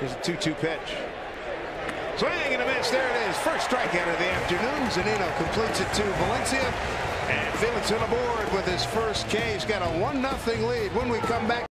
Here's a 2-2 pitch. Swing and a miss. There it is. First strikeout of the afternoon. Zunino completes it to Valencia. And Felix on the board with his first K. He's got a 1-0 lead when we come back.